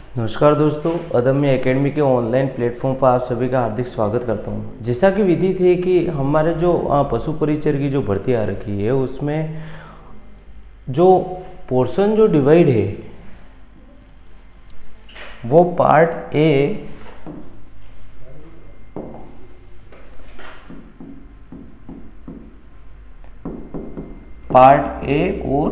नमस्कार दोस्तों, अदम्य एकेडमी के ऑनलाइन प्लेटफॉर्म पर आप सभी का हार्दिक स्वागत करता हूं। जैसा कि विधि थी कि हमारे जो पशु परिचर की जो भर्ती आ रखी है उसमें जो पोर्शन जो डिवाइड है वो पार्ट ए और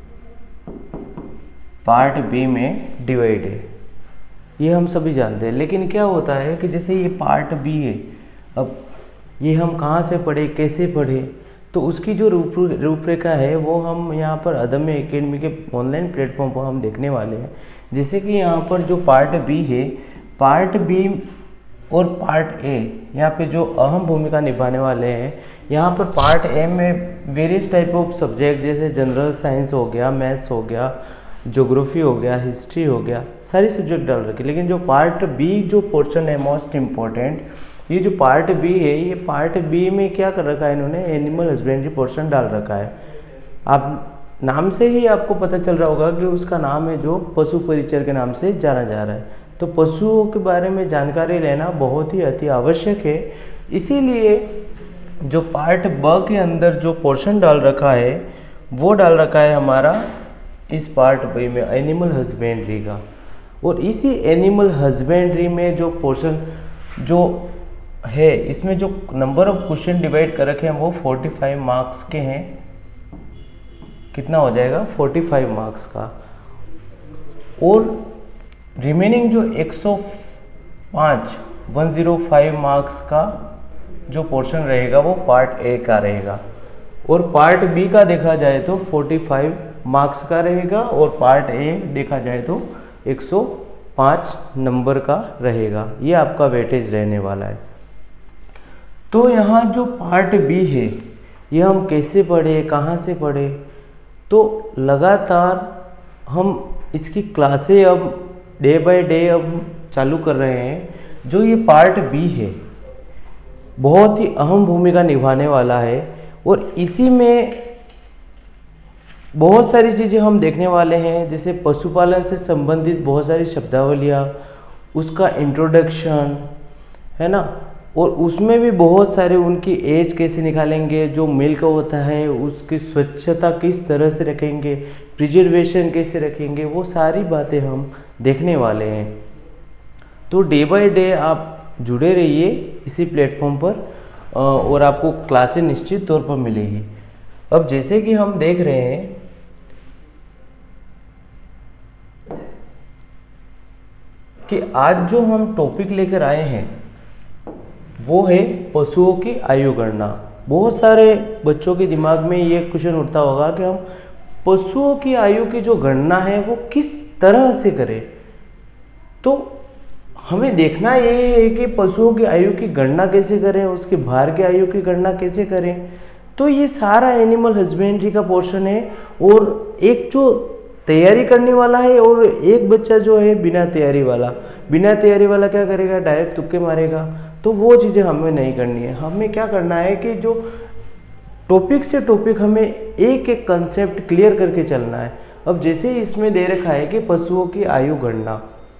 पार्ट बी में डिवाइड है, ये हम सभी जानते हैं। लेकिन क्या होता है कि जैसे ये पार्ट बी है, अब ये हम कहाँ से पढ़े, कैसे पढ़े, तो उसकी जो रूपरेखा है वो हम यहाँ पर अदम्य एकेडमी के ऑनलाइन प्लेटफॉर्म पर हम देखने वाले हैं। जैसे कि यहाँ पर जो पार्ट बी है, पार्ट बी और पार्ट ए यहाँ पे जो अहम भूमिका निभाने वाले हैं। यहाँ पर पार्ट ए में वेरियस टाइप ऑफ सब्जेक्ट जैसे जनरल साइंस हो गया, मैथ्स हो गया, ज्योग्राफी हो गया, हिस्ट्री हो गया, सारी सब्जेक्ट डाल रखे। लेकिन जो पार्ट बी जो पोर्शन है मोस्ट इम्पॉर्टेंट, ये जो पार्ट बी है, ये पार्ट बी में क्या कर रखा है इन्होंने, एनिमल हस्बेंड्री पोर्शन डाल रखा है। आप नाम से ही आपको पता चल रहा होगा कि उसका नाम है जो पशु परिचर के नाम से जाना जा रहा है। तो पशुओं के बारे में जानकारी लेना बहुत ही अति आवश्यक है। इसीलिए जो पार्ट ब के अंदर जो पोर्शन डाल रखा है वो डाल रखा है हमारा इस पार्ट बी में एनिमल हस्बेंड्री का। और इसी एनिमल हस्बेंड्री में जो पोर्शन जो है, इसमें जो नंबर ऑफ क्वेश्चन डिवाइड कर रखे हैं वो 45 मार्क्स के हैं। कितना हो जाएगा, 45 मार्क्स का। और रिमेनिंग जो 105 मार्क्स का जो पोर्शन रहेगा वो पार्ट ए का रहेगा। और पार्ट बी का देखा जाए तो 45 मार्क्स का रहेगा और पार्ट ए देखा जाए तो 105 नंबर का रहेगा। ये आपका वेटेज रहने वाला है। तो यहाँ जो पार्ट बी है ये हम कैसे पढ़े, कहाँ से पढ़े, तो लगातार हम इसकी क्लासें अब डे बाय डे अब चालू कर रहे हैं। जो ये पार्ट बी है बहुत ही अहम भूमिका निभाने वाला है और इसी में बहुत सारी चीज़ें हम देखने वाले हैं। जैसे पशुपालन से संबंधित बहुत सारी शब्दावलियाँ, उसका इंट्रोडक्शन है ना, और उसमें भी बहुत सारे उनकी एज कैसे निकालेंगे, जो मिल्क होता है उसकी स्वच्छता किस तरह से रखेंगे, प्रिजर्वेशन कैसे रखेंगे, वो सारी बातें हम देखने वाले हैं। तो डे बाय डे आप जुड़े रहिए इसी प्लेटफॉर्म पर और आपको क्लासें निश्चित तौर पर मिलेगी। अब जैसे कि हम देख रहे हैं कि आज जो हम टॉपिक लेकर आए हैं वो है पशुओं की आयु गणना। बहुत सारे बच्चों के दिमाग में ये क्वेश्चन उठता होगा कि हम पशुओं की आयु की जो गणना है वो किस तरह से करें। तो हमें देखना ये है कि पशुओं की आयु की गणना कैसे करें, उसके भार की आयु की गणना कैसे करें। तो ये सारा एनिमल हस्बेंड्री का पोर्शन है। और एक जो तैयारी करने वाला है और एक बच्चा जो है बिना तैयारी वाला क्या करेगा, डायरेक्ट तुक्के मारेगा। तो वो चीज़ें हमें नहीं करनी है। हमें क्या करना है कि जो टॉपिक से टॉपिक हमें एक एक कंसेप्ट क्लियर करके चलना है। अब जैसे इसमें दे रखा है कि पशुओं की आयु गणना,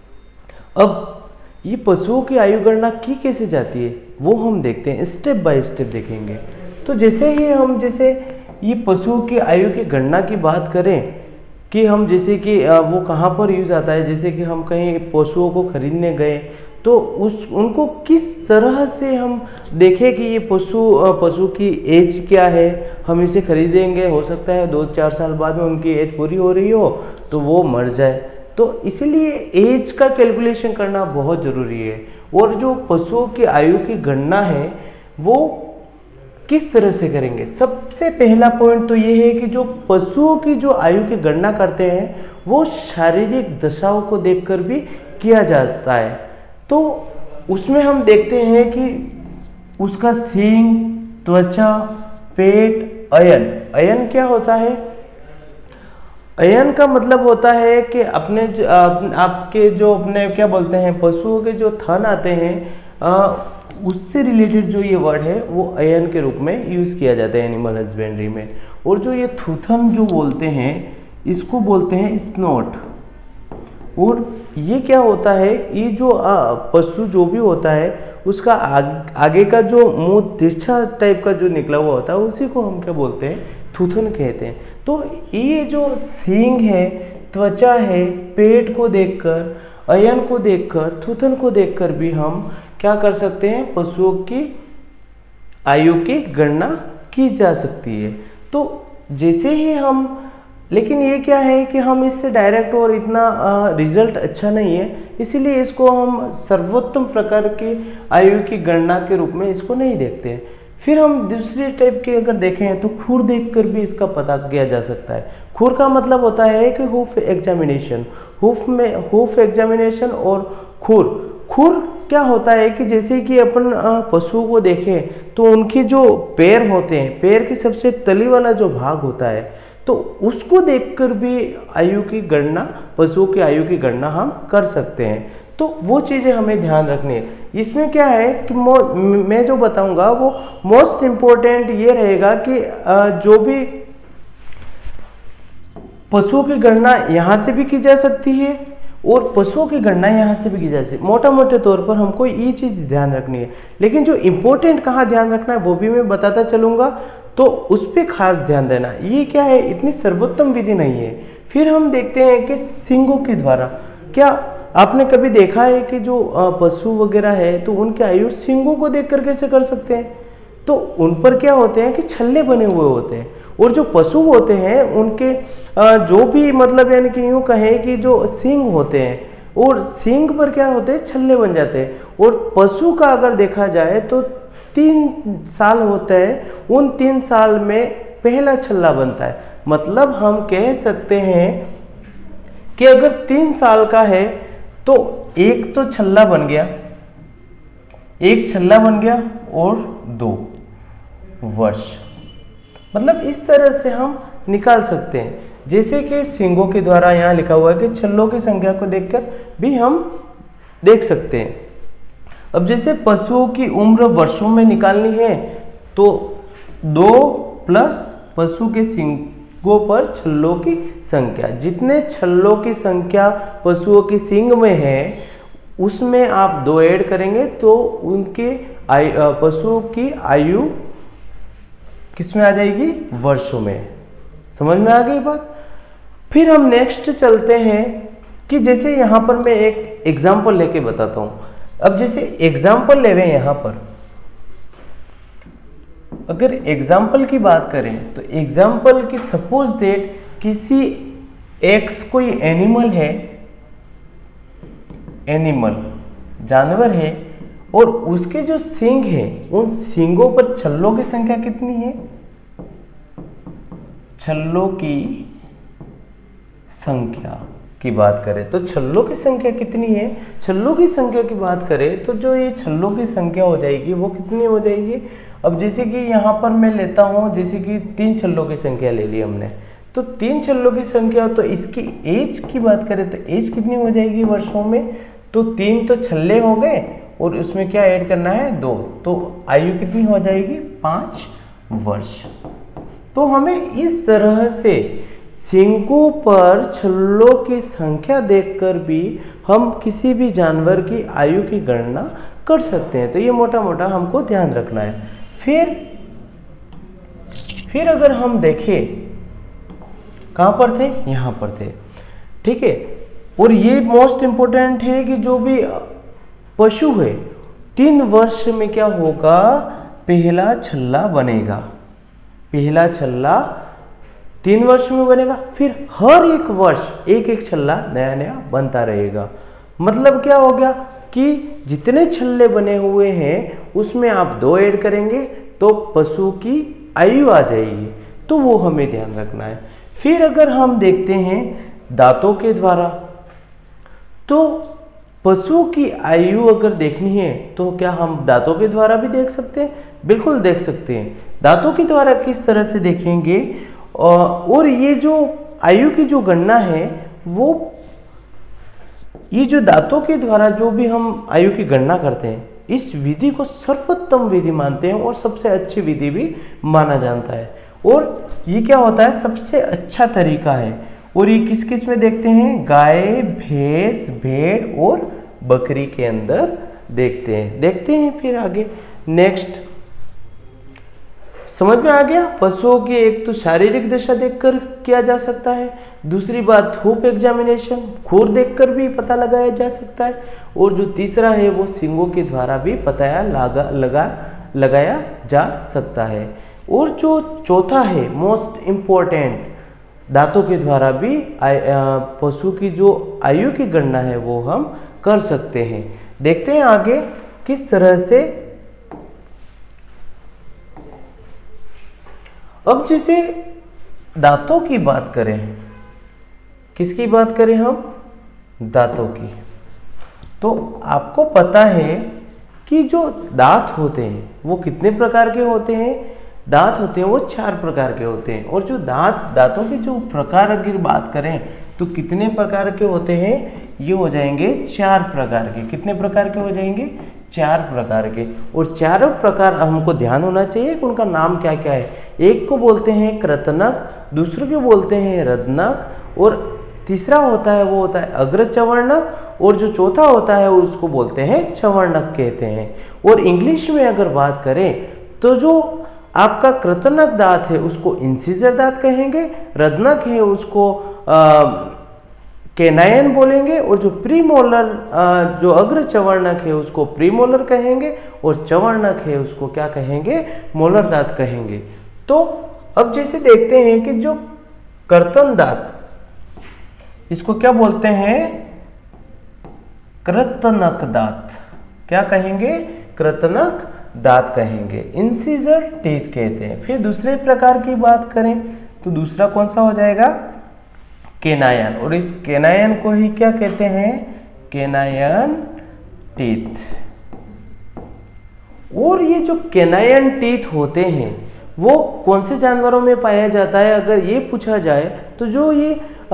अब ये पशुओं की आयु गणना की कैसे जाती है वो हम देखते हैं, स्टेप बाय स्टेप देखेंगे। तो जैसे ही हम ये पशुओं की आयु की गणना की बात करें कि हम जैसे कि वो कहाँ पर यूज़ आता है, जैसे कि हम कहीं पशुओं को खरीदने गए तो उनको किस तरह से हम देखें कि ये पशु की एज क्या है, हम इसे खरीदेंगे, हो सकता है 2-4 साल बाद में उनकी एज पूरी हो रही हो तो वो मर जाए। तो इसलिए एज का कैलकुलेशन करना बहुत ज़रूरी है। और जो पशुओं की आयु की गणना है वो किस तरह से करेंगे, सबसे पहला पॉइंट तो ये है कि जो पशुओं की जो आयु की गणना करते हैं वो शारीरिक दशाओं को देखकर भी किया जाता है। तो उसमें हम देखते हैं कि उसका सींग, त्वचा, पेट, अयन क्या होता है। अयन का मतलब होता है कि आपके जो अपने क्या बोलते हैं, पशुओं के जो थन आते हैं उससे रिलेटेड जो ये वर्ड है वो अयन के रूप में यूज़ किया जाता है एनिमल हस्बेंड्री में। और जो ये थूथन जो बोलते हैं इसको बोलते हैं स्नोट। और ये क्या होता है, ये जो पशु जो भी होता है उसका आगे का जो मुंह तिरछा टाइप का जो निकला हुआ होता है उसी को हम क्या बोलते हैं, थूथन कहते हैं। तो ये जो सींग है, त्वचा है, पेट को देखकर, अयन को देखकर, थूथन को देखकर भी हम क्या कर सकते हैं, पशुओं की आयु की गणना की जा सकती है। तो जैसे ही हम, लेकिन ये क्या है कि हम इससे डायरेक्ट और इतना रिजल्ट अच्छा नहीं है, इसीलिए इसको हम सर्वोत्तम प्रकार की आयु की गणना के रूप में इसको नहीं देखते हैं। फिर हम दूसरी टाइप के अगर देखें तो खुर देखकर भी इसका पता किया जा सकता है। खुर का मतलब होता है कि हूफ एग्जामिनेशन, हूफ एग्जामिनेशन और खुर क्या होता है कि जैसे कि अपन पशुओं को देखें तो उनके जो पैर होते हैं, पैर की सबसे तली वाला जो भाग होता है, तो उसको देखकर भी आयु की गणना, पशुओं की आयु की गणना हम कर सकते हैं। तो वो चीज़ें हमें ध्यान रखनी है। इसमें क्या है कि मैं जो बताऊंगा वो मोस्ट इम्पोर्टेंट ये रहेगा कि जो भी पशुओं की गणना यहाँ से भी की जा सकती है और पशुओं की गणना यहाँ से भी की जा सकती है। मोटा मोटे तौर पर हमको ये चीज़ ध्यान रखनी है, लेकिन जो इम्पोर्टेंट कहाँ ध्यान रखना है वो भी मैं बताता चलूँगा, तो उस पर खास ध्यान देना। ये क्या है, इतनी सर्वोत्तम विधि नहीं है। फिर हम देखते हैं कि सींगों के द्वारा, क्या आपने कभी देखा है कि जो पशु वगैरह है तो उनके आयु सींगों को देख कर कैसे कर सकते हैं? तो उन पर क्या होते हैं कि छल्ले बने हुए होते हैं, और जो पशु होते हैं उनके जो भी मतलब यानी कि यूँ कहें कि जो सींग होते हैं और सींग पर क्या होते हैं, छल्ले बन जाते हैं। और पशु का अगर देखा जाए तो 3 साल होता है, उन 3 साल में पहला छल्ला बनता है। मतलब हम कह सकते हैं कि अगर 3 साल का है तो एक तो छल्ला बन गया, एक छल्ला बन गया और 2 वर्ष, मतलब इस तरह से हम निकाल सकते हैं। जैसे कि सींगों के द्वारा यहाँ लिखा हुआ है कि छल्लों की संख्या को देखकर भी हम देख सकते हैं। अब जैसे पशुओं की उम्र वर्षों में निकालनी है तो 2 प्लस पशु के सींगों पर छल्लों की संख्या, जितने छल्लों की संख्या पशुओं की सींग में है उसमें आप 2 ऐड करेंगे तो उनके पशुओं की आयु किस में आ जाएगी, वर्षों में। समझ में आ गई बात। फिर हम नेक्स्ट चलते हैं कि जैसे यहाँ पर मैं एक एग्जाम्पल लेके बताता हूँ। अब जैसे एग्जाम्पल लेवे, यहाँ पर अगर एग्जाम्पल की बात करें तो एग्जाम्पल की सपोज दैट किसी एक्स कोई एनिमल है, एनिमल जानवर है, और उसके जो सींग है उन सींगों पर छल्लों की संख्या कितनी है, छल्लों की संख्या की बात करें तो छल्लों की संख्या कितनी है, छल्लों की संख्या की बात करें तो जो ये छल्लों की संख्या हो जाएगी वो कितनी हो जाएगी। अब जैसे कि यहाँ पर मैं लेता हूँ, जैसे कि 3 छल्लों की संख्या ले ली हमने, तो 3 छल्लों की संख्या, तो इसकी एज की बात करें तो एज कितनी हो जाएगी वर्षों में, तो 3 तो छल्ले हो गए और उसमें क्या ऐड करना है 2, तो आयु कितनी हो जाएगी 5 वर्ष। तो हमें इस तरह से सींगों पर छल्लों की संख्या देखकर भी हम किसी भी जानवर की आयु की गणना कर सकते हैं। तो ये मोटा मोटा हमको ध्यान रखना है। फिर अगर हम देखें कहाँ पर थे, यहाँ पर थे, ठीक है। और ये मोस्ट इंपोर्टेंट है कि जो भी पशु है 3 वर्ष में क्या होगा, पहला छल्ला बनेगा, पहला छल्ला 3 वर्ष में बनेगा। फिर हर एक वर्ष एक एक छल्ला नया नया बनता रहेगा। मतलब क्या हो गया कि जितने छल्ले बने हुए हैं उसमें आप 2 ऐड करेंगे तो पशु की आयु आ जाएगी। तो वो हमें ध्यान रखना है। फिर अगर हम देखते हैं दांतों के द्वारा, तो पशु की आयु अगर देखनी है तो क्या हम दांतों के द्वारा भी देख सकते हैं? बिल्कुल देख सकते हैं। दांतों के द्वारा किस तरह से देखेंगे, और ये जो आयु की जो गणना है वो, ये जो दांतों के द्वारा जो भी हम आयु की गणना करते हैं इस विधि को सर्वोत्तम विधि मानते हैं और सबसे अच्छी विधि भी माना जाता है। और ये क्या होता है, सबसे अच्छा तरीका है। और ये किस किस में देखते हैं? गाय, भैंस, भेड़ और बकरी के अंदर देखते हैं। फिर आगे नेक्स्ट समझ में आ गया। पशुओं की एक तो शारीरिक दशा देखकर किया जा सकता है, दूसरी बात हूप एग्जामिनेशन, खुर देखकर भी पता लगाया जा सकता है, और जो तीसरा है वो सींगों के द्वारा भी पता लगाया जा सकता है। और जो चौथा है मोस्ट इम्पोर्टेंट, दांतों के द्वारा भी पशु की जो आयु की गणना है वो हम कर सकते हैं। देखते हैं आगे किस तरह से। अब जैसे दांतों की बात करें, किसकी बात करें हम? दांतों की। तो आपको पता है कि जो दांत होते हैं वो कितने प्रकार के होते हैं? दांत होते हैं वो 4 प्रकार के होते हैं। और जो दांतों के जो प्रकार अगर बात करें तो कितने प्रकार के होते हैं? ये हो जाएंगे 4 प्रकार के। कितने प्रकार के हो जाएंगे? 4 प्रकार के। और चारों प्रकार हमको ध्यान होना चाहिए कि उनका नाम क्या क्या है। एक को बोलते हैं कृतनक, दूसरे को बोलते हैं रदनक, और तीसरा होता है वो होता है अग्रचवर्णक, और जो चौथा होता है उसको बोलते हैं चवर्णक कहते हैं। और इंग्लिश में अगर बात करें तो जो आपका कृतनक दांत है उसको इंसिजर दांत कहेंगे, रदनक है उसको केनायन बोलेंगे, और जो प्रीमोलर जो अग्र चवर्णक है उसको प्रीमोलर कहेंगे, और चवर्णक है उसको क्या कहेंगे? मोलर दांत कहेंगे। तो अब जैसे देखते हैं कि जो कर्तन दांत, इसको क्या बोलते हैं? कृतनक दांत। क्या कहेंगे? कृतनक दांत कहेंगे, इंसिजर टीथ कहते हैं। फिर दूसरे प्रकार की बात करें तो दूसरा कौन सा हो जाएगा? केनायन। और इस केनायन को ही क्या कहते हैं? Canine teeth. और ये जो केनायन टीथ होते हैं वो कौन से जानवरों में पाया जाता है? अगर ये पूछा जाए तो जो ये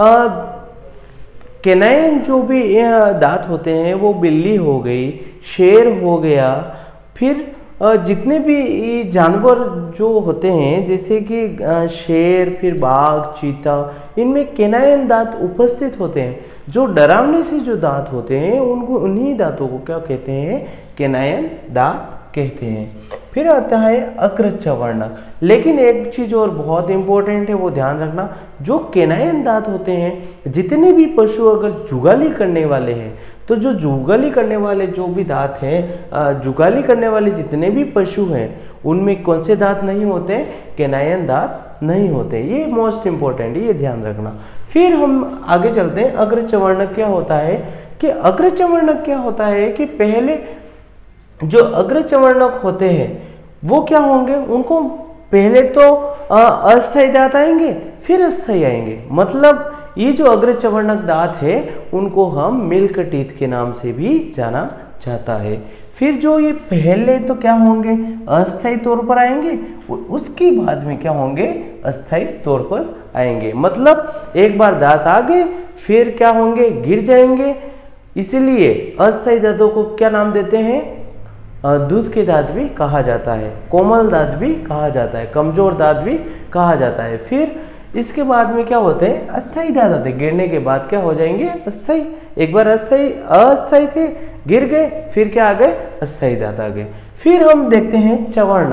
केनायन जो भी दांत होते हैं वो बिल्ली हो गई, शेर हो गया, फिर जितने भी जानवर जो होते हैं जैसे कि शेर, फिर बाघ, चीता, इनमें केनायन दांत उपस्थित होते हैं। जो डरावने से जो दांत होते हैं उनको, उन्हीं दांतों को क्या कहते हैं? केनायन दांत कहते हैं। फिर आता है अग्रचवर्णक। लेकिन एक चीज और बहुत इंपॉर्टेंट है, वो ध्यान रखना, जो केनायन दांत होते हैं, जितने भी पशु अगर जुगाली करने वाले हैं तो जो जुगाली करने वाले जो भी दांत हैं, जुगाली करने वाले जितने भी पशु हैं उनमें कौन से दांत नहीं होते? केनायन दांत नहीं होते। ये मोस्ट इंपॉर्टेंट है, ये ध्यान रखना। फिर हम आगे चलते हैं। अग्रचवर्णक क्या होता है? कि अग्रचवर्णक क्या होता है कि पहले जो अग्रचवर्णक होते हैं वो क्या होंगे? उनको पहले तो अस्थायी दांत आएंगे, फिर अस्थायी आएंगे। मतलब ये जो अग्रचवर्णक दांत है उनको हम मिल्क टीथ के नाम से भी जाना जाता है। फिर जो ये पहले तो क्या होंगे? अस्थायी तौर पर आएंगे, और उसके बाद में क्या होंगे? अस्थायी तौर पर आएंगे। मतलब एक बार दांत आ गए फिर क्या होंगे? गिर जाएंगे। इसीलिए अस्थायी दांतों को क्या नाम देते हैं? दूध के दांत भी कहा जाता है, कोमल दांत भी कहा जाता है, कमजोर दांत भी कहा जाता है। फिर इसके बाद में क्या होते हैं? अस्थायी दांत आते हैं। गिरने के बाद क्या हो जाएंगे? अस्थायी। एक बार अस्थायी थे, गिर गए, फिर क्या आ गए? अस्थायी दांत आ गए। फिर हम देखते हैं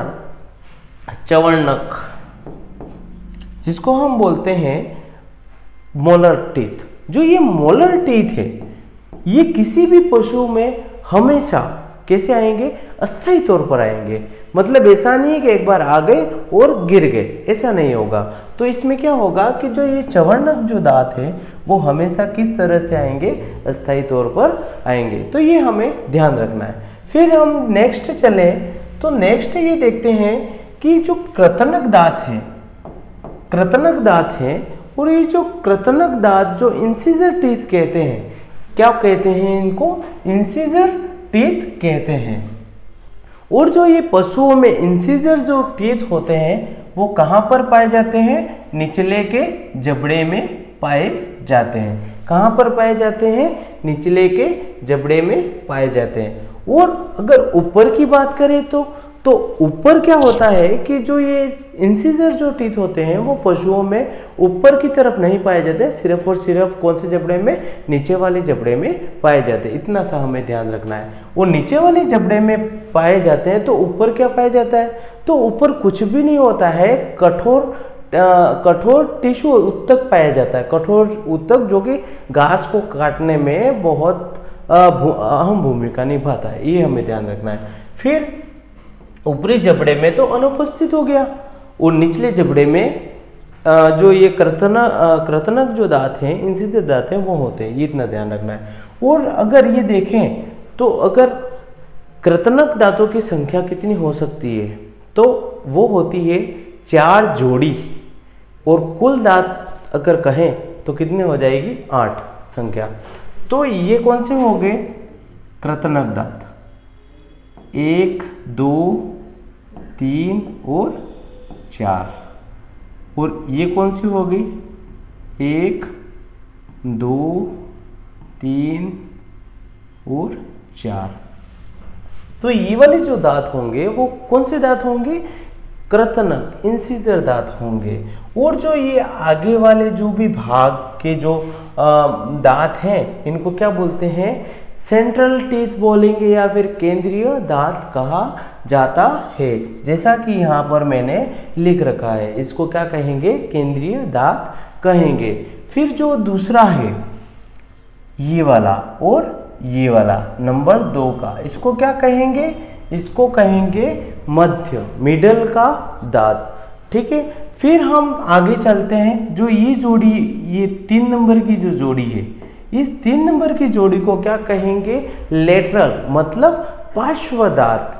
चवर्णक, जिसको हम बोलते हैं मोलर टीथ। जो ये मोलर टीथ है ये किसी भी पशु में हमेशा कैसे आएंगे? अस्थायी तौर पर आएंगे। मतलब ऐसा नहीं है कि एक बार आ गए और गिर गए, ऐसा नहीं होगा। तो इसमें क्या होगा कि जो ये चवर्णक जो दांत है वो हमेशा किस तरह से आएंगे? अस्थायी तौर पर आएंगे। तो ये हमें ध्यान रखना है। फिर हम नेक्स्ट चले तो नेक्स्ट ये देखते हैं कि जो कृतनक दांत है, कृतनक दांत है, और ये जो कृतनक दांत जो इंसिजर टीथ कहते हैं, क्या कहते हैं इनको? इंसिजर टीथ कहते हैं। और जो ये पशुओं में इंसिजर जो टीथ होते हैं वो कहाँ पर पाए जाते हैं? निचले के जबड़े में पाए जाते हैं। कहाँ पर पाए जाते हैं? निचले के जबड़े में पाए जाते हैं। और अगर ऊपर की बात करें तो तो ऊपर क्या होता है कि जो ये इंसिजर जो टीथ होते हैं वो पशुओं में ऊपर की तरफ नहीं पाए जाते, सिर्फ और सिर्फ कौन से जबड़े में, नीचे वाले जबड़े में पाए जाते हैं। इतना सा हमें ध्यान रखना है। वो नीचे वाले जबड़े में पाए जाते हैं, तो ऊपर क्या पाया जाता है, तो ऊपर कुछ भी नहीं होता है, कठोर टिश्यू उत्तक पाया जाता है। कठोर उत्तक जो कि घास को काटने में बहुत अहम भूमिका निभाता है, ये हमें ध्यान रखना है। फिर ऊपरी जबड़े में तो अनुपस्थित हो गया, और निचले जबड़े में जो ये कृतनक जो दांत हैं, इंसिजर दांत हैं, वो होते हैं, ये इतना ध्यान रखना है। और अगर ये देखें तो अगर कृतनक दांतों की संख्या कितनी हो सकती है, तो वो होती है 4 जोड़ी, और कुल दांत अगर कहें तो कितने हो जाएगी, 8 संख्या। तो ये कौन से हो गए, कृतनक दांत, 1 2 3 और 4। और ये कौन सी हो गई, 1 2 3 और 4। तो ये वाले जो दांत होंगे वो कौन से दांत होंगे, कृतनक इंसिजर दांत होंगे। और जो ये आगे वाले जो भी भाग के जो दांत हैं, इनको क्या बोलते हैं, सेंट्रल टीथ बोलेंगे या फिर केंद्रीय दांत कहा जाता है। जैसा कि यहाँ पर मैंने लिख रखा है, इसको क्या कहेंगे, केंद्रीय दांत कहेंगे। फिर जो दूसरा है ये वाला और ये वाला नंबर 2 का, इसको क्या कहेंगे, इसको कहेंगे मध्य, मिडल का दांत। ठीक है, फिर हम आगे चलते हैं। जो ये जोड़ी, ये 3 नंबर की जो जोड़ी है, इस 3 नंबर की जोड़ी को क्या कहेंगे, लेटरल, मतलब पार्श्व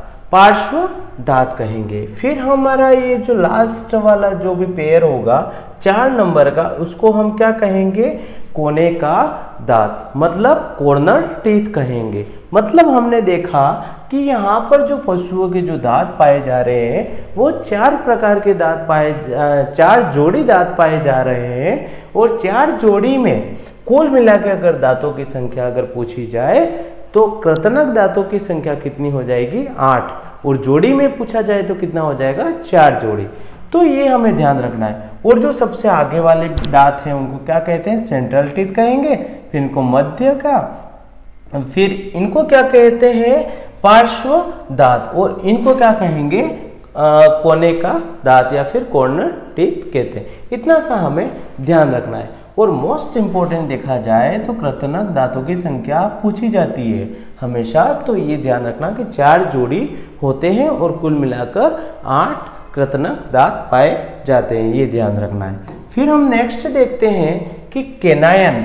दांत कहेंगे। फिर हमारा ये जो लास्ट वाला जो भी पेयर होगा 4 नंबर का, उसको हम क्या कहेंगे, कोने का दांत, मतलब कॉर्नर टीथ कहेंगे। मतलब हमने देखा कि यहाँ पर जो पशुओं के जो दांत पाए जा रहे हैं वो 4 प्रकार के दांत 4 जोड़ी दांत पाए जा रहे हैं। और 4 जोड़ी में कुल मिलाकर अगर दांतों की संख्या अगर पूछी जाए तो कृतनक दांतों की संख्या कितनी हो जाएगी, 8। और जोड़ी में पूछा जाए तो कितना हो जाएगा, 4 जोड़ी। तो ये हमें ध्यान रखना है। और जो सबसे आगे वाले दांत हैं उनको क्या कहते हैं, सेंट्रल टीथ कहेंगे। फिर इनको मध्य का, फिर इनको क्या कहते हैं, पार्श्व दांत, और इनको क्या कहेंगे, कोने का दांत या फिर कॉर्नर टीथ कहते हैं। इतना सा हमें ध्यान रखना है। और मोस्ट इंपॉर्टेंट देखा जाए तो कृतनक दांतों की संख्या पूछी जाती है हमेशा, तो ये ध्यान रखना कि 4 जोड़ी होते हैं और कुल मिलाकर 8 कृतनक दांत पाए जाते हैं, ये ध्यान रखना है। फिर हम नेक्स्ट देखते हैं कि केनायन।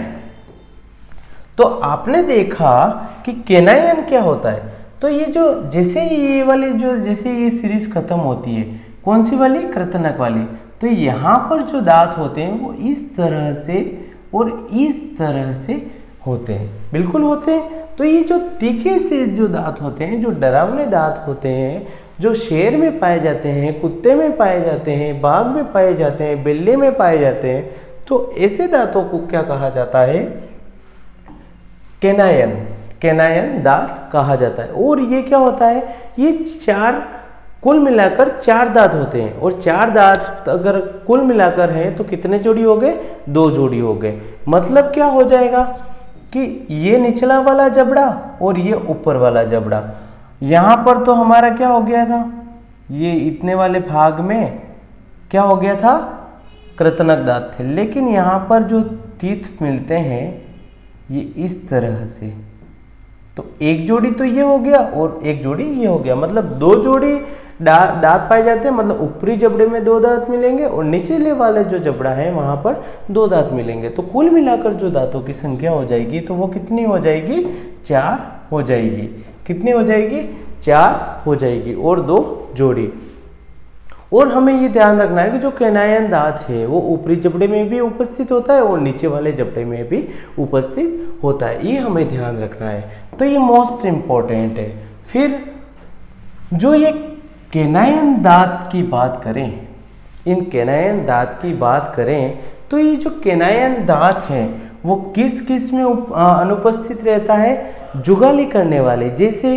तो आपने देखा कि केनायन क्या होता है, तो ये जो जैसे ये वाली जो जैसे ये सीरीज खत्म होती है, कौन सी वाली, कृतनक वाली, तो यहाँ पर जो दांत होते हैं वो इस तरह से और इस तरह से होते हैं, बिल्कुल होते हैं। तो ये जो तीखे से जो दांत होते हैं, जो डरावने दांत होते हैं, जो शेर में पाए जाते हैं, कुत्ते में पाए जाते हैं, बाघ में पाए जाते हैं, बिल्ली में पाए जाते हैं, तो ऐसे दांतों को क्या कहा जाता है, केनायन दांत कहा जाता है। और ये क्या होता है, ये 4 कुल मिलाकर 4 दांत होते हैं। और 4 दांत अगर कुल मिलाकर हैं तो कितने जोड़ी हो गए, 2 जोड़ी हो गए। मतलब क्या हो जाएगा कि ये निचला वाला जबड़ा और ये ऊपर वाला जबड़ा, यहाँ पर तो हमारा क्या हो गया था, ये इतने वाले भाग में क्या हो गया था, कृतनक दांत थे। लेकिन यहाँ पर जो टीथ मिलते हैं ये इस तरह से, तो एक जोड़ी तो ये हो गया और एक जोड़ी ये हो गया, मतलब 2 जोड़ी दांत पाए जाते हैं। मतलब ऊपरी जबड़े में 2 दांत मिलेंगे और निचले वाले जो जबड़ा है वहां पर 2 दांत मिलेंगे। तो कुल मिलाकर जो दांतों की संख्या हो जाएगी तो वो कितनी हो जाएगी, 4 हो जाएगी। कितनी हो जाएगी, 4 हो जाएगी और 2 जोड़ी। और हमें ये ध्यान रखना है कि जो केनायन दांत है वो ऊपरी जबड़े में भी उपस्थित होता है और नीचे वाले जबड़े में भी उपस्थित होता है, ये हमें ध्यान रखना है। तो ये मोस्ट इम्पॉर्टेंट है। फिर जो ये केनायन दांत की बात करें, इन केनायन दांत की बात करें तो ये जो केनायन दांत है वो किस किस में अनुपस्थित रहता है, जुगाली करने वाले, जैसे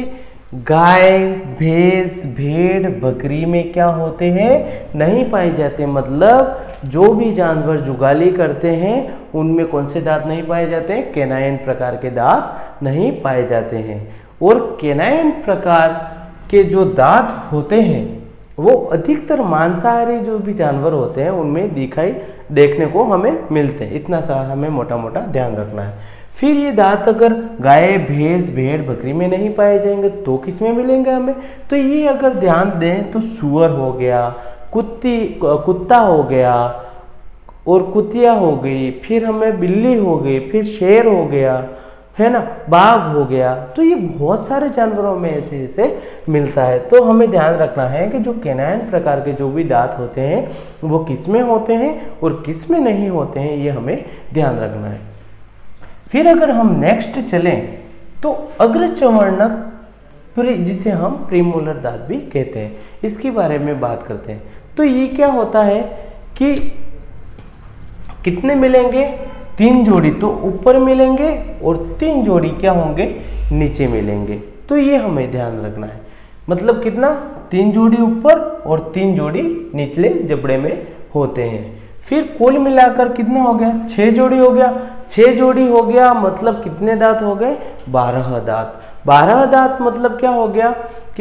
गाय, भैंस, भेड़, बकरी में क्या होते हैं? नहीं पाए जाते। मतलब जो भी जानवर जुगाली करते हैं उनमें कौन से दांत नहीं पाए जाते हैं? कैनाइन प्रकार के दांत नहीं पाए जाते हैं। और कैनाइन प्रकार के जो दांत होते हैं वो अधिकतर मांसाहारी जो भी जानवर होते हैं उनमें देखने को हमें मिलते हैं। इतना सा हमें मोटा मोटा ध्यान रखना है। फिर ये दांत अगर गाय, भैंस, भेड़, बकरी में नहीं पाए जाएंगे तो किस में मिलेंगे हमें? तो ये अगर ध्यान दें तो सूअर हो गया, कुत्ता हो गया और कुतिया हो गई, फिर हमें बिल्ली हो गई, फिर शेर हो गया, है ना, बाघ हो गया। तो ये बहुत सारे जानवरों में ऐसे मिलता है। तो हमें ध्यान रखना है कि जो कैनाइन प्रकार के जो भी दांत होते हैं वो किस में होते हैं और किस में नहीं होते हैं, ये हमें ध्यान रखना है। फिर अगर हम नेक्स्ट चलें तो अग्रचवर्णक, जिसे हम प्रीमोलर दांत भी कहते हैं, इसके बारे में बात करते हैं। तो ये क्या होता है कि कितने मिलेंगे? 3 जोड़ी तो ऊपर मिलेंगे और 3 जोड़ी क्या होंगे? नीचे मिलेंगे। तो ये हमें ध्यान रखना है। मतलब कितना? 3 जोड़ी ऊपर और 3 जोड़ी निचले जबड़े में होते हैं। फिर कुल मिलाकर कितना हो गया? 6 जोड़ी हो गया। 6 जोड़ी हो गया मतलब कितने दांत हो गए? 12 दांत। 12 दांत मतलब क्या हो गया कि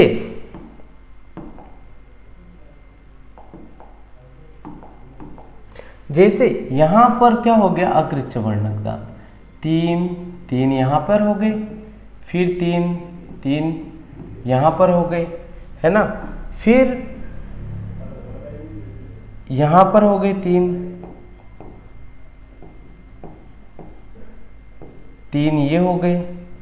जैसे यहां पर क्या हो गया? अग्रचवर्णक दांत 3 यहां पर हो गए, फिर 3 यहां पर हो गए, है ना, फिर यहां पर हो गए 3 ये हो गए,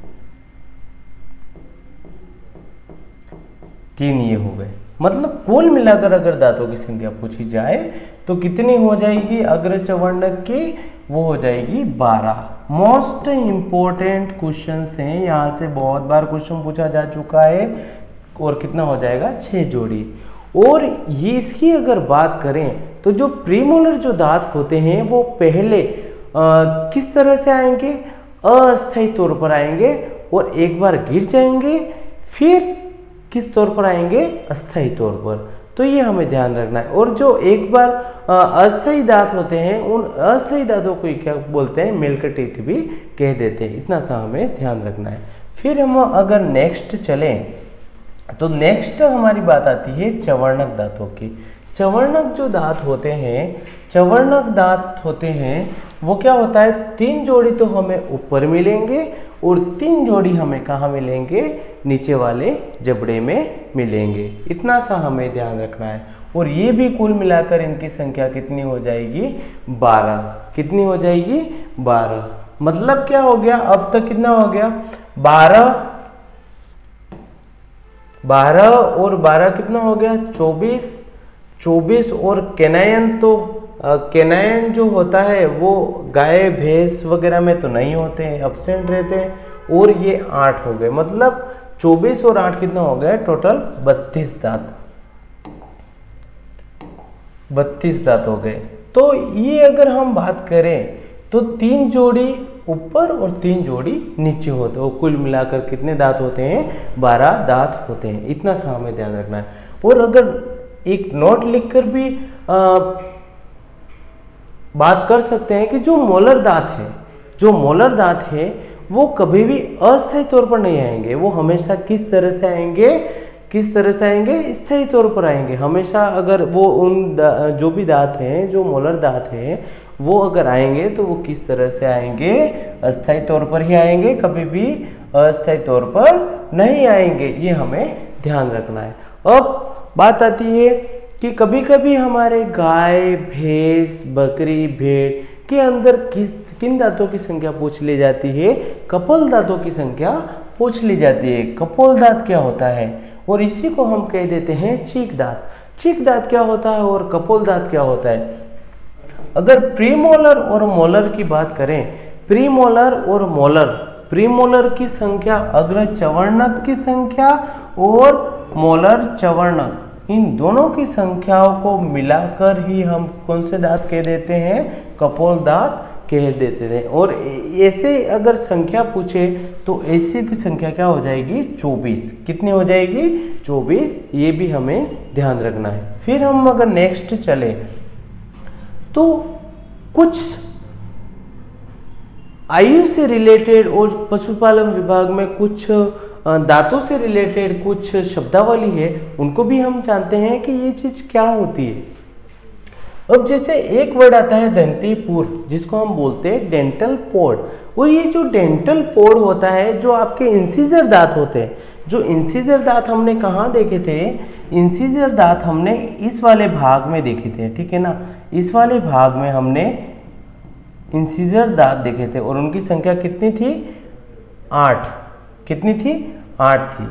3 ये हो गए। मतलब कुल मिलाकर अगर दांतों की संख्या पूछी जाए तो कितनी हो जाएगी अग्रचवर्णक की? वो हो जाएगी 12। मोस्ट इंपॉर्टेंट क्वेश्चंस हैं, यहाँ से बहुत बार क्वेश्चन पूछा जा चुका है। और कितना हो जाएगा? 6 जोड़ी। और ये इसकी अगर बात करें तो जो प्रीमोलर जो दांत होते हैं वो पहले किस तरह से आएंगे? अस्थायी तौर पर आएंगे और एक बार गिर जाएंगे, फिर किस तौर पर आएंगे? अस्थायी तौर पर। तो ये हमें ध्यान रखना है। और जो एक बार अस्थायी दांत होते हैं उन अस्थायी दांतों को क्या बोलते हैं? मिल्क टीथ भी कह देते हैं। इतना सा हमें ध्यान रखना है। फिर हम अगर नेक्स्ट चलें तो नेक्स्ट हमारी बात आती है चवर्णक दांतों की। चवर्णक जो दांत होते हैं, चवर्णक दांत होते हैं वो क्या होता है? 3 जोड़ी तो हमें ऊपर मिलेंगे और 3 जोड़ी हमें कहाँ मिलेंगे? नीचे वाले जबड़े में मिलेंगे। इतना सा हमें ध्यान रखना है। और ये भी कुल मिलाकर इनकी संख्या कितनी हो जाएगी? 12। कितनी हो जाएगी? 12। मतलब क्या हो गया? अब तक कितना हो गया? 12 और 12 कितना हो गया? 24 और कैनाइन तो कैनाइन जो होता है वो गाय, भैंस वगैरह में तो नहीं होते हैं, एब्सेंट रहते हैं। और ये 8 हो गए। मतलब 24 और 8 कितना हो गया? टोटल 32 दांत। 32 दांत हो गए। तो ये अगर हम बात करें तो 3 जोड़ी ऊपर और 3 जोड़ी नीचे होते हैं। कुल मिलाकर कितने दांत होते हैं? 12 दांत होते हैं। इतना सा हमें ध्यान रखना है। और अगर एक नोट लिखकर भी बात कर सकते हैं कि जो मोलर दांत है वो कभी भी अस्थायी तौर पर नहीं आएंगे। वो हमेशा किस तरह से आएंगे? स्थायी तौर पर आएंगे हमेशा। अगर वो जो भी दांत हैं, जो मोलर दांत हैं, वो अगर आएंगे तो वो किस तरह से आएंगे? अस्थायी तौर पर ही आएंगे, कभी भी अस्थायी तौर पर नहीं आएंगे। ये हमें ध्यान रखना है। अब बात आती है कि कभी कभी हमारे गाय, भैंस, बकरी, भेड़ के अंदर किन दांतों की संख्या पूछ ली जाती है? कपोल दांतों की संख्या पूछ ली जाती है। कपोल दांत क्या होता है? और इसी को हम कह देते हैं चीक दांत। चीक दांत क्या होता है और कपोल दांत क्या होता है? अगर प्रीमोलर और मोलर की बात करें, प्रीमोलर की संख्या, अग्रचवर्णक की संख्या और मोलर चवर्णक, इन दोनों की संख्याओं को मिलाकर ही हम कौन से दांत कह देते हैं? कपोल दांत कह देते थे। और ऐसे अगर संख्या पूछे तो ऐसे की संख्या क्या हो जाएगी 24। कितनी हो जाएगी 24, ये भी हमें ध्यान रखना है। फिर हम अगर नेक्स्ट चले तो कुछ आयु से रिलेटेड और पशुपालन विभाग में कुछ दांतों से रिलेटेड कुछ शब्दावली है, उनको भी हम जानते हैं कि ये चीज क्या होती है। अब जैसे एक वर्ड आता है दंतीपुर, जिसको हम बोलते हैं डेंटल पोड। और ये जो डेंटल पोड होता है, जो आपके इंसीजर दांत होते हैं, जो इंसीजर दांत हमने कहाँ देखे थे, इंसीजर दांत हमने इस वाले भाग में देखे थे, ठीक है ना। इस वाले भाग में हमने इंसीजर दांत देखे थे और उनकी संख्या कितनी थी 8। कितनी थी 8 थी।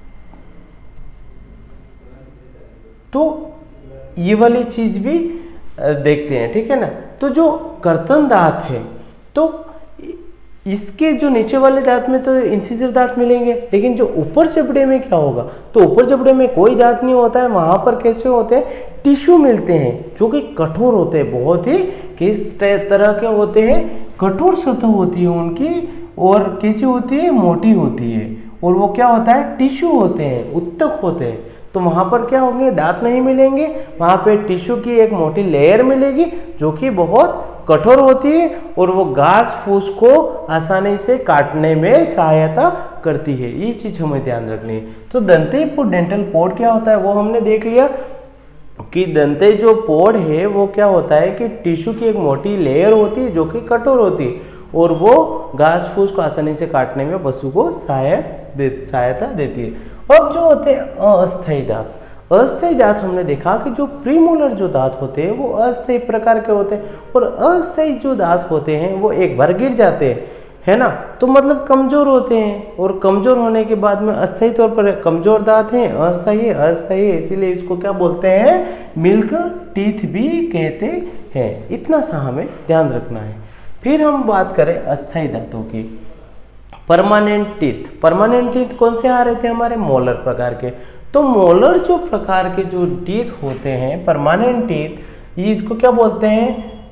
तो ये वाली चीज भी देखते हैं, ठीक है ना। तो जो कर्तन दांत है, तो इसके जो नीचे वाले दांत में तो इंसीजर दांत मिलेंगे, लेकिन जो ऊपर जबड़े में क्या होगा, तो ऊपर जबड़े में कोई दांत नहीं होता है। वहां पर कैसे होते हैं, टिश्यू मिलते हैं जो कि कठोर होते हैं, बहुत ही किस तरह के होते हैं, कठोर सतह होती है उनकी, और कैसी होती है, मोटी होती है। और वो क्या होता है, टिश्यू होते हैं, उत्तक होते हैं। तो वहां पर क्या होंगे, दांत नहीं मिलेंगे, वहां पे टिश्यू की एक मोटी लेयर मिलेगी जो कि बहुत कठोर होती है और वो घास फूस को आसानी से काटने में सहायता करती है। ये चीज हमें ध्यान रखनी है। तो दंतेपुर डेंटल पोड क्या होता है वो हमने देख लिया कि दंते जो पोड है वो क्या होता है कि टिश्यू की एक मोटी लेयर होती है जो कि कठोर होती है और वो घास फूस को आसानी से काटने में पशु को सहायता देती है। अब जो होते हैं अस्थायी दांत, अस्थायी दांत हमने देखा कि जो प्रीमोलर जो दांत होते हैं वो अस्थायी प्रकार के होते हैं, और अस्थायी जो दांत होते हैं वो एक बार गिर जाते हैं, है ना। तो मतलब कमजोर होते हैं, और कमजोर होने के बाद में अस्थायी तौर पर कमजोर दांत हैं, अस्थायी इसीलिए इसको क्या बोलते हैं, मिल्क टीथ भी कहते हैं। इतना सा हमें ध्यान रखना है। फिर हम बात करें अस्थायी दांतों की। परमानेंट टीथ, परमानेंट टीथ कौन से आ रहे थे हमारे, मोलर प्रकार के। तो मोलर जो प्रकार के जो टीथ होते हैं, परमानेंट टीथ, ये इसको क्या बोलते हैं,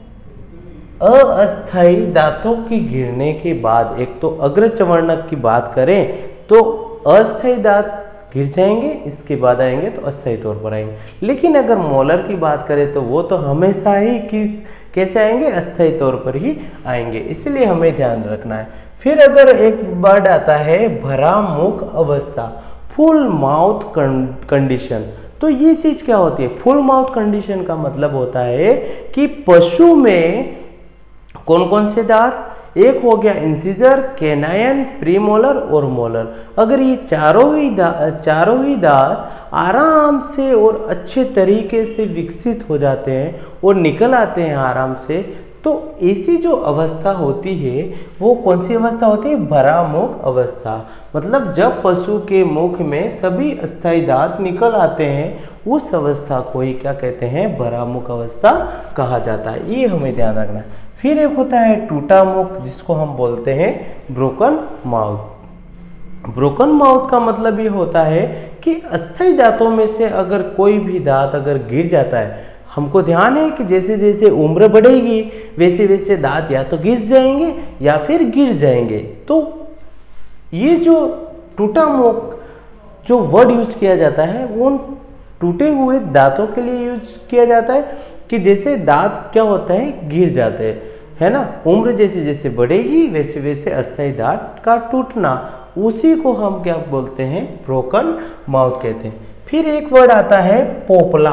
अस्थायी दांतों की गिरने के बाद। एक तो अग्र चवर्णक की बात करें तो अस्थायी दांत गिर जाएंगे, इसके बाद आएंगे तो अस्थायी तौर पर आएंगे। लेकिन अगर मोलर की बात करें तो वो तो हमेशा ही कैसे आएंगे, अस्थायी तौर पर ही आएंगे, इसलिए हमें ध्यान रखना है। फिर अगर एक वर्ड आता है भरा मुख अवस्था, फुल माउथ कंडीशन, तो ये चीज क्या होती है, फुल माउथ कंडीशन का मतलब होता है कि पशु में कौन कौन से दांत, एक हो गया इंसिजर, कैनाइन, प्रीमोलर और मोलर। अगर ये चारों ही दांत आराम से और अच्छे तरीके से विकसित हो जाते हैं और निकल आते हैं आराम से, तो ऐसी जो अवस्था होती है वो कौन सी अवस्था होती है, भरा मुख अवस्था। मतलब जब पशु के मुख में सभी अस्थायी दांत निकल आते हैं, उस अवस्था को ही क्या कहते हैं, भरा मुख अवस्था कहा जाता है। ये हमें ध्यान रखना है। फिर एक होता है टूटा मुख, जिसको हम बोलते हैं ब्रोकन माउथ। ब्रोकन माउथ का मतलब ये होता है कि अस्थायी दांतों में से अगर कोई भी दांत अगर गिर जाता है, हमको ध्यान है कि जैसे जैसे उम्र बढ़ेगी वैसे वैसे दांत या तो घिस जाएंगे या फिर गिर जाएंगे। तो ये जो टूटा मुख जो वर्ड यूज किया जाता है वो टूटे हुए दांतों के लिए यूज किया जाता है कि जैसे दांत क्या होता है, गिर जाते हैं, है ना। उम्र जैसे जैसे बढ़ेगी वैसे वैसे अस्थायी दांत का टूटना, उसी को हम क्या बोलते हैं, ब्रोकन माउथ कहते हैं। फिर एक वर्ड आता है पोपला।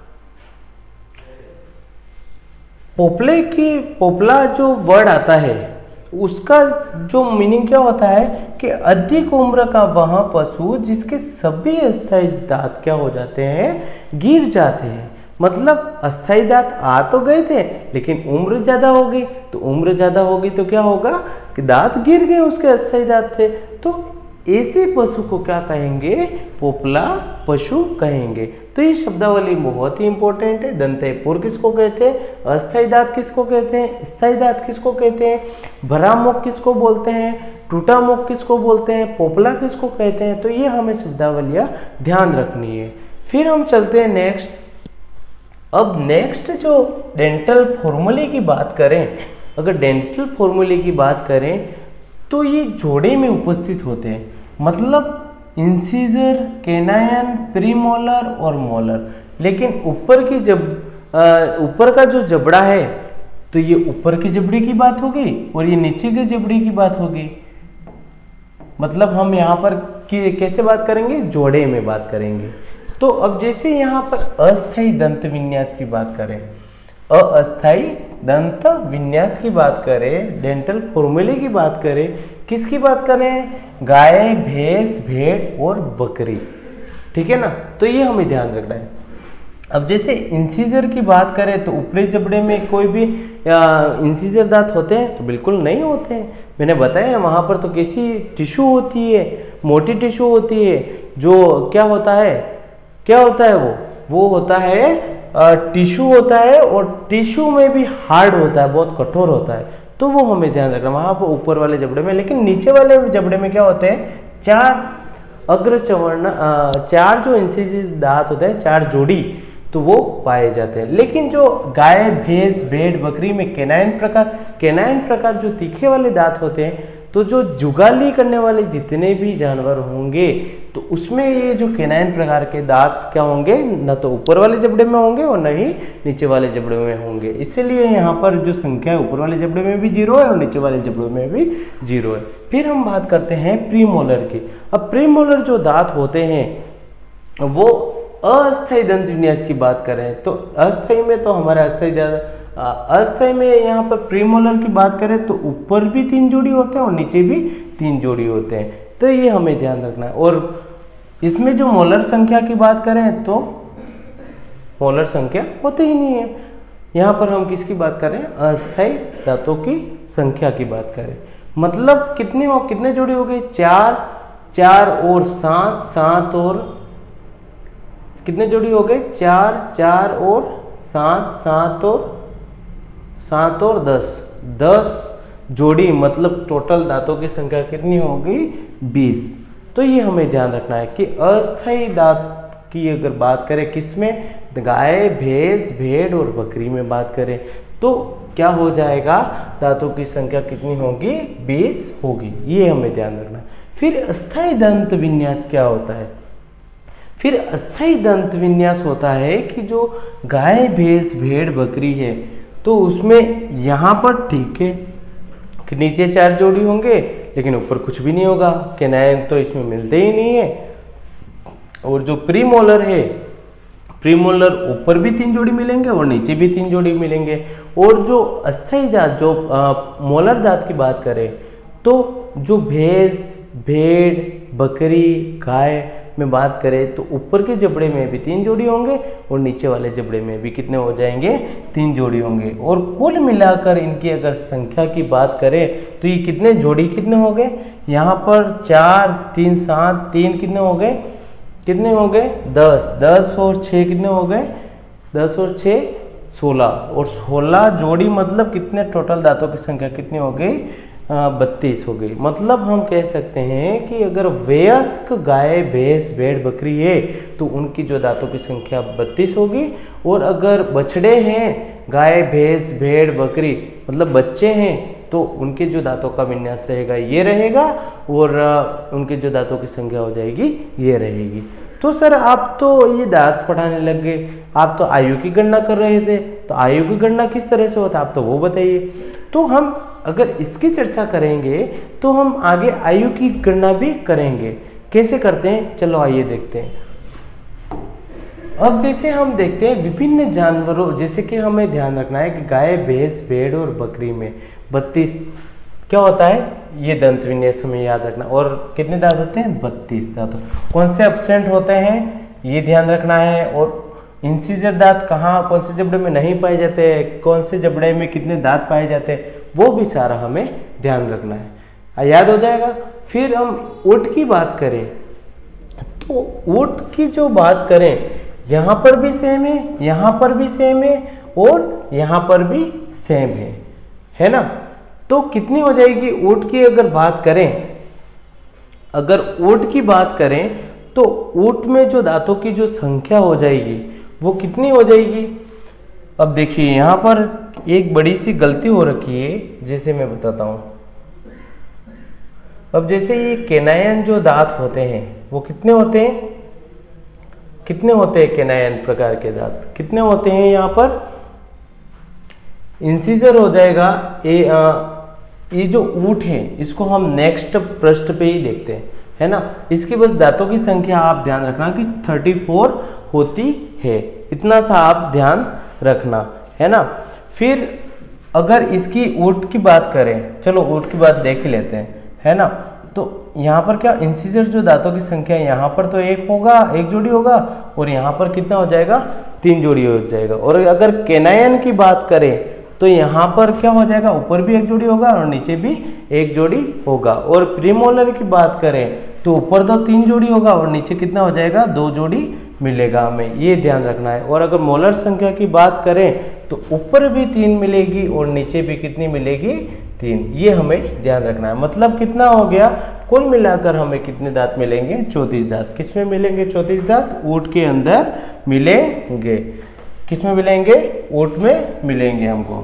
पोपला जो वर्ड आता है उसका जो मीनिंग क्या होता है कि अधिक उम्र का वह पशु जिसके सभी अस्थायी दांत क्या हो जाते हैं, गिर जाते हैं। मतलब अस्थायी दांत आ तो गए थे लेकिन उम्र ज्यादा हो गई, तो उम्र ज्यादा होगी तो क्या होगा कि दांत गिर गए, उसके अस्थायी दांत थे। तो ऐसे पशु को क्या कहेंगे, पोपला पशु कहेंगे। तो ये शब्दावली बहुत ही इंपॉर्टेंट है। दंतेपुर किसको कहते हैं, अस्थायी दांत किसको कहते हैं, स्थायी दांत किसको कहते हैं, भरा मुख किसको बोलते हैं, टूटा मुख किसको बोलते हैं, पोपला किसको कहते हैं। तो ये हमें शब्दावलियां ध्यान रखनी है। फिर हम चलते हैं नेक्स्ट। अब नेक्स्ट जो डेंटल फॉर्मूले की बात करें अगर डेंटल फॉर्मूले की बात करें तो ये जोड़े में उपस्थित होते हैं, मतलब इंसीजर, केनाइन, प्रीमोलर और मोलर। लेकिन ऊपर का जो जबड़ा है तो ये ऊपर की जबड़े की बात होगी और ये नीचे के जबड़े की बात होगी। मतलब हम यहाँ पर कैसे बात करेंगे, जोड़े में बात करेंगे। तो अब जैसे यहाँ पर अस्थायी दंत विन्यास की बात करें, अस्थायी दंत विन्यास की बात करें, डेंटल फॉर्मूले की बात करें, किसकी बात करें, गाय, भैंस, भेड़ और बकरी, ठीक है ना। तो ये हमें ध्यान रखना है। अब जैसे इंसीजर की बात करें तो ऊपरी जबड़े में कोई भी इंसीजर दांत होते हैं तो बिल्कुल नहीं होते हैं। मैंने बताया वहाँ पर तो कैसी टिश्यू होती है, मोटी टिश्यू होती है, जो क्या होता है वो होता है टिश्यू होता है, और टिश्यू में भी हार्ड होता है, बहुत कठोर होता है। तो वो हमें ध्यान रखना वहाँ पर ऊपर वाले जबड़े में। लेकिन नीचे वाले जबड़े में क्या होते हैं, चार जो इंसीजर दांत होते हैं, 4 जोड़ी, तो वो पाए जाते हैं। लेकिन जो गाय, भैंस, भेड़, बकरी में केनाइन प्रकार जो तीखे वाले दांत होते हैं, तो जो जुगाली करने वाले जितने भी जानवर होंगे तो उसमें ये जो केनाइन प्रकार के दांत क्या होंगे, न तो ऊपर वाले जबड़े में होंगे और न ही नीचे वाले जबड़े में होंगे। इसलिए यहाँ पर जो संख्या है ऊपर वाले जबड़े में भी 0 है और नीचे वाले जबड़े में भी 0 है। फिर हम बात करते हैं प्रीमोलर की। अब प्रीमोलर जो दांत होते हैं वो अस्थायी दंत विन्यास की बात करें तो अस्थायी में तो हमारा अस्थायी में यहाँ पर प्रीमोलर की बात करें तो ऊपर भी 3 जोड़ी होते हैं और नीचे भी 3 जोड़ी होते हैं। तो ये हमें ध्यान रखना है। और इसमें जो मोलर संख्या की बात करें तो मोलर संख्या होते ही नहीं है। यहाँ पर हम किसकी बात करें, अस्थायी दांतों की संख्या की बात करें। मतलब कितने जोड़ी हो गए, 4 और 7 और कितने जोड़ी हो गए, 4 और 7 और 10 जोड़ी, मतलब टोटल दांतों की संख्या कितनी हो गई, 20। तो ये हमें ध्यान रखना है कि अस्थायी दांत की अगर बात करें किसमें, गाय, भैंस, भेड़ और बकरी में बात करें तो क्या हो जाएगा, दांतों की संख्या कितनी होगी, 20 होगी। ये हमें ध्यान रखना है। फिर अस्थायी दंत विन्यास क्या होता है, फिर अस्थायी दंत विन्यास होता है कि जो गाय, भैंस, भेड़, बकरी है तो उसमें यहाँ पर ठीक है कि नीचे 4 जोड़ी होंगे लेकिन ऊपर कुछ भी नहीं होगा, केनाइन तो इसमें मिलते ही नहीं है। और जो प्रीमोलर है, प्रीमोलर ऊपर भी 3 जोड़ी मिलेंगे और नीचे भी 3 जोड़ी मिलेंगे। और जो अस्थायी दांत, जो मोलर दांत की बात करें तो जो भैंस, भेड़, बकरी, गाय में बात करें तो ऊपर के जबड़े में भी 3 जोड़ी होंगे और नीचे वाले जबड़े में भी कितने हो जाएंगे, 3 जोड़ी होंगे। और कुल मिलाकर इनकी अगर संख्या की बात करें तो ये कितने हो गए, यहाँ पर 4, 3, 7, 3 कितने हो गए 10 और 6 कितने हो गए, 10 और 6 16 और 16 जोड़ी, मतलब कितने टोटल दांतों की संख्या कितनी हो गई, 32 हो गई। मतलब हम कह सकते हैं कि अगर वयस्क गाय, भैंस, भेड़, बकरी है तो उनकी जो दांतों की संख्या 32 होगी। और अगर बछड़े हैं, गाय, भैंस, भेड़, बकरी, मतलब बच्चे हैं तो उनके जो दांतों का विन्यास रहेगा ये रहेगा और उनके जो दांतों की संख्या हो जाएगी ये रहेगी। तो सर आप तो ये दांत पढ़ाने लग गए, आप तो आयु की गणना कर रहे थे, तो आयु की गणना किस तरह से होता है आप तो वो बताइए। तो हम अगर इसकी चर्चा करेंगे तो हम आगे आयु की गणना भी करेंगे। कैसे करते हैं, चलो आइए देखते हैं। अब जैसे हम देखते हैं विभिन्न जानवरों, जैसे कि हमें ध्यान रखना है कि गाय, भैंस, भेड़ और बकरी में 32 क्या होता है, ये दंत विन्यास हमें याद रखना। और कितने दांत होते हैं, 32 दांत। कौन से एब्सेंट होते हैं ये ध्यान रखना है। और इंसीजर दांत कहाँ, कौन से जबड़े में नहीं पाए जाते हैं, कौन से जबड़े में कितने दांत पाए जाते हैं, वो भी सारा हमें ध्यान रखना है, याद हो जाएगा। फिर हम ऊँट की बात करें तो ऊँट की जो बात करें, यहाँ पर भी सेम है, यहाँ पर भी सेम है और यहाँ पर भी सेम है ना। तो कितनी हो जाएगी ऊँट की अगर बात करें, अगर ऊँट की बात करें तो ऊँट में जो दांतों की जो संख्या हो जाएगी वो कितनी हो जाएगी, अब देखिए यहाँ पर एक बड़ी सी गलती हो रखी है, जैसे मैं बताता हूँ। अब जैसे ये केनायन जो दांत होते हैं वो कितने होते हैं, कितने होते हैं केनायन प्रकार के दांत कितने होते हैं। यहाँ पर इंसिजर हो जाएगा ये जो ऊंट है इसको हम नेक्स्ट पृष्ठ पे ही देखते हैं, है ना। इसकी बस दांतों की संख्या आप ध्यान रखना कि 34 होती है, इतना सा आप ध्यान रखना, है ना। फिर अगर इसकी ऊंट की बात करें, चलो ऊंट की बात देख ही लेते हैं, है ना। तो यहाँ पर क्या इंसिजर जो दांतों की संख्या है, यहाँ पर तो एक होगा, एक जोड़ी होगा, और यहाँ पर कितना हो जाएगा, 3 जोड़ी हो जाएगा। और अगर केनायन की बात करें तो यहाँ पर क्या हो जाएगा, ऊपर भी एक जोड़ी होगा और नीचे भी एक जोड़ी होगा। और प्रीमोलर की बात करें तो ऊपर तो 3 जोड़ी होगा और नीचे कितना हो जाएगा, 2 जोड़ी मिलेगा, हमें ये ध्यान रखना है। और अगर मोलर संख्या की बात करें तो ऊपर भी 3 मिलेगी और नीचे भी कितनी मिलेगी, 3, ये हमें ध्यान रखना है। मतलब कितना हो गया, कुल मिलाकर हमें कितने दांत मिलेंगे, 34 दांत। किसमें मिलेंगे 34 दांत, ऊंट के अंदर मिलेंगे। किसमें मिलेंगे, ऊंट में मिलेंगे हमको,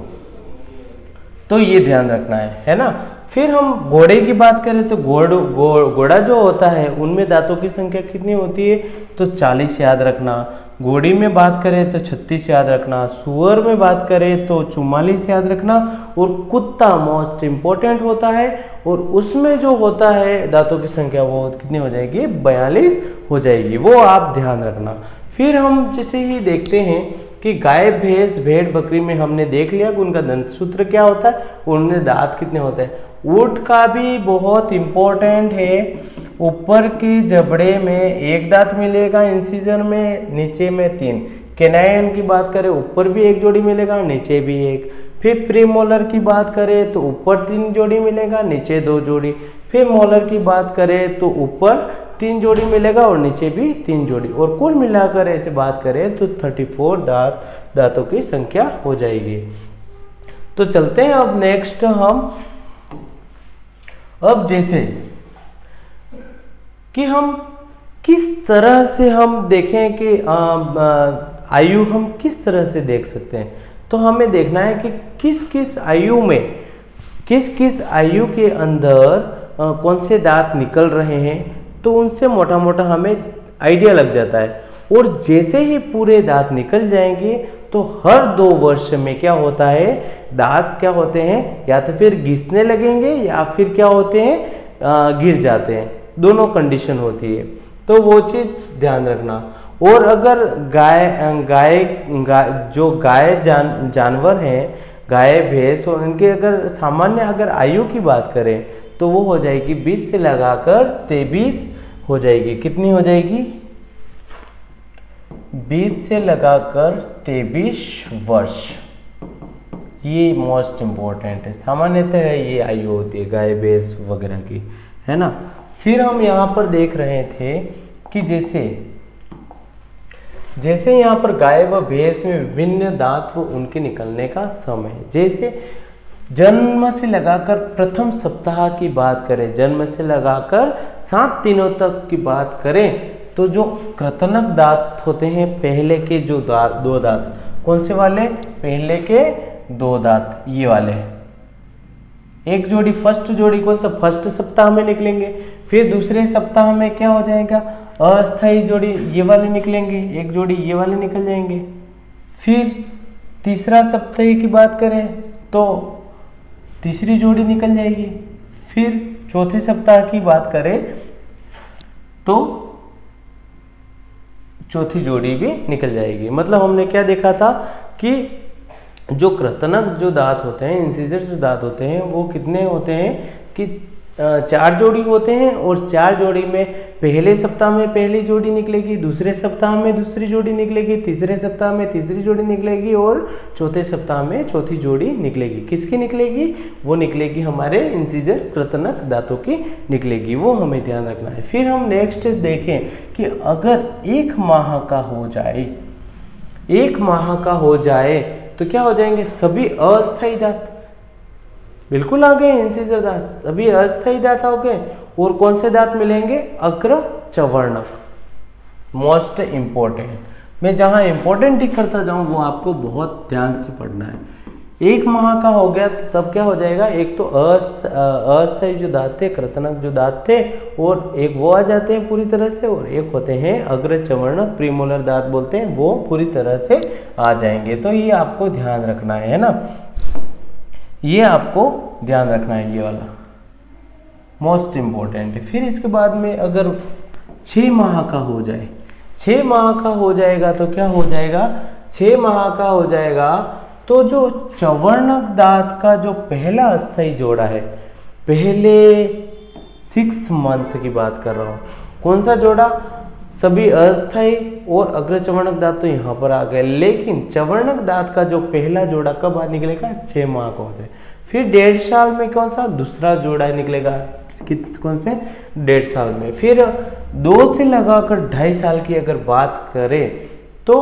तो ये ध्यान रखना है ना। फिर हम घोड़े की बात करें तो घोड़ा जो होता है उनमें दांतों की संख्या कितनी होती है, तो 40 याद रखना। घोड़ी में बात करें तो 36 याद रखना। सुअर में बात करें तो 44 याद रखना। और कुत्ता मोस्ट इम्पोर्टेंट होता है और उसमें जो होता है दांतों की संख्या वो कितनी हो जाएगी, 42 हो जाएगी, वो आप ध्यान रखना। फिर हम जैसे ही देखते हैं कि गाय भैंस भेड़ बकरी में हमने देख लिया कि उनका दंत सूत्र क्या होता है, उनमें दांत कितने होते हैं। ऊंट का भी बहुत इम्पोर्टेंट है, ऊपर की जबड़े में एक दांत मिलेगा इंसिजन में, नीचे में 3। केनायन की बात करें ऊपर भी एक जोड़ी मिलेगा, नीचे भी एक। फिर प्रीमोलर की बात करें तो ऊपर 3 जोड़ी मिलेगा, नीचे 2 जोड़ी। फिर मोलर की बात करें तो ऊपर 3 जोड़ी मिलेगा और नीचे भी 3 जोड़ी। और कुल मिलाकर ऐसे बात करें तो 34 दांतों की संख्या हो जाएगी। तो चलते हैं अब नेक्स्ट हम, अब जैसे कि हम किस तरह से हम देखें कि आयु हम किस तरह से देख सकते हैं, तो हमें देखना है कि किस किस आयु में, किस किस आयु के अंदर कौन से दांत निकल रहे हैं, तो उनसे मोटा मोटा हमें आइडिया लग जाता है। और जैसे ही पूरे दांत निकल जाएंगे तो हर 2 वर्ष में क्या होता है, दांत क्या होते हैं, या तो फिर घिसने लगेंगे या फिर क्या होते हैं, गिर जाते हैं, दोनों कंडीशन होती है, तो वो चीज़ ध्यान रखना। और अगर जो गाय जानवर हैं, गाय भैंस, और इनके अगर सामान्य अगर आयु की बात करें तो वो हो जाएगी 20 से लगाकर 23 हो जाएगी। कितनी हो जाएगी, 20 से लगाकर 23 वर्ष। ये मोस्ट इम्पोर्टेंट है, सामान्यतः ये आयु होती है गाय भैंस वगैरह की, है ना। फिर हम यहाँ पर देख रहे थे कि जैसे यहाँ पर गाय व भैंस में विभिन्न दांत व उनके निकलने का समय, जैसे जन्म से लगाकर प्रथम सप्ताह की बात करें, जन्म से लगाकर 7 दिनों तक की बात करें, तो जो कृतनक दांत होते हैं, पहले के जो 2 दांत, कौन से वाले, पहले के 2 दांत, ये वाले, एक जोड़ी, फर्स्ट जोड़ी कौन सा, फर्स्ट सप्ताह में निकलेंगे। फिर दूसरे सप्ताह में क्या हो जाएगा, अस्थायी जोड़ी ये वाले निकलेंगे, एक जोड़ी ये वाले निकल जाएंगे। फिर तीसरा सप्ताह की बात करें तो तीसरी जोड़ी निकल जाएगी। फिर चौथे सप्ताह की बात करें तो चौथी जोड़ी भी निकल जाएगी। मतलब हमने क्या देखा था कि जो कृतनक जो दांत होते हैं, इंसिजर जो दांत होते हैं, वो कितने होते हैं कि 4 जोड़ी होते हैं। और 4 जोड़ी में पहले सप्ताह में पहली जोड़ी निकलेगी, दूसरे सप्ताह में दूसरी जोड़ी निकलेगी, तीसरे सप्ताह में तीसरी जोड़ी निकलेगी और चौथे सप्ताह में चौथी जोड़ी निकलेगी। किसकी निकलेगी, वो निकलेगी हमारे इंसिजर कृतनक दांतों की निकलेगी, वो हमें ध्यान रखना है। फिर हम नेक्स्ट देखें कि अगर 1 माह का हो जाए, 1 माह का हो जाए तो क्या हो जाएंगे, सभी अस्थायी दांत, बिल्कुल आ गए इंसिजर दांत, सभी अस्थायी दांत हो गए। और कौन से दांत मिलेंगे, अग्र चवर्णक, मोस्ट इम्पोर्टेंट। मैं जहाँ इंपॉर्टेंट टिक करता जाऊँ वो आपको बहुत ध्यान से पढ़ना है। 1 माह का हो गया तो तब क्या हो जाएगा, एक तो अस्थायी जो दांत थे, कृतनक जो दांत थे, और एक वो आ जाते हैं पूरी तरह से, और एक होते हैं अग्रचवर्णक प्रीमोलर दांत बोलते हैं, वो पूरी तरह से आ जाएंगे। तो ये आपको ध्यान रखना है ना, ये आपको ध्यान रखना है, ये वाला मोस्ट इम्पोर्टेंट है। फिर इसके बाद में अगर 6 माह का हो जाए, 6 माह का हो जाएगा तो क्या हो जाएगा, 6 माह का हो जाएगा तो जो चवर्णक दांत का जो पहला अस्थायी जोड़ा है, पहले 6 मंथ की बात कर रहा हूँ, कौन सा जोड़ा, सभी अस्थायी और अग्रचवर्णक दांत तो यहाँ पर आ गए, लेकिन चवर्णक दांत का जो पहला जोड़ा कब निकलेगा, 6 माह का हो जाए। फिर 1.5 साल में कौन सा दूसरा जोड़ा निकलेगा, कौन से, 1.5 साल में। फिर 2 से लगाकर 2.5 साल की अगर बात करें तो